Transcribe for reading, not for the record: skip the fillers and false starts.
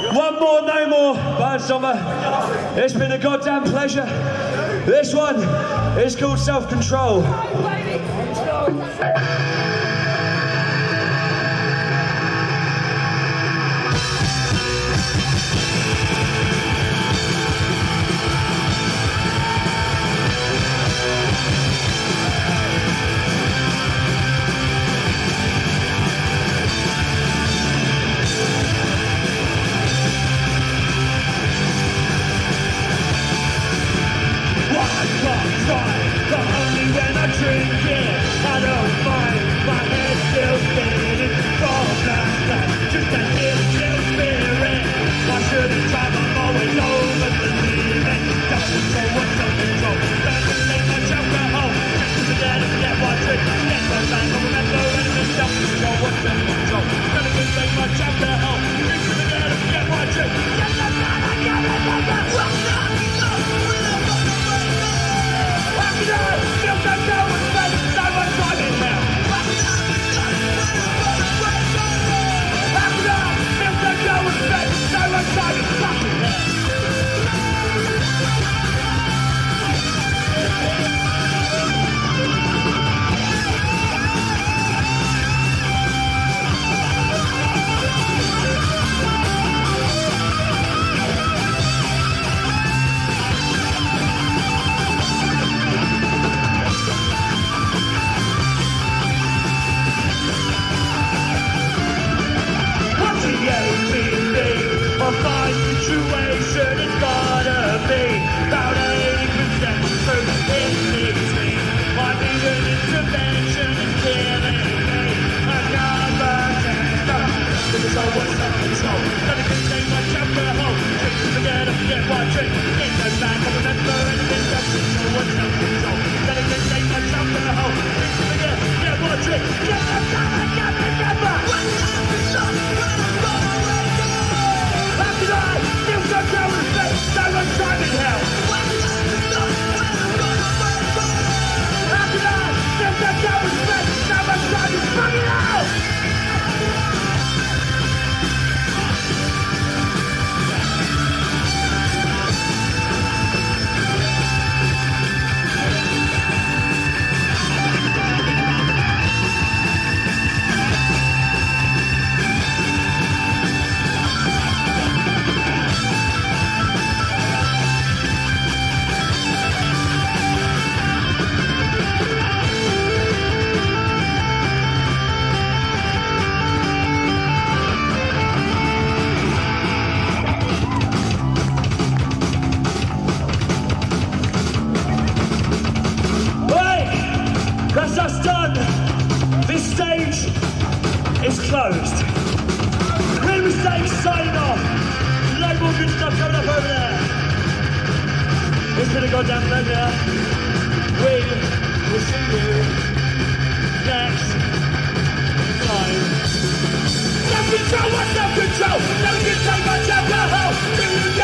One more, no more, Barnstormer. It's been a goddamn pleasure. This one is called Self-Control. Closed. Real Mistakes signing off. No more good stuff coming up over there. It's been a goddamn pleasure. We will see you next time. Self-control, what's self-control? Never can take much alcohol.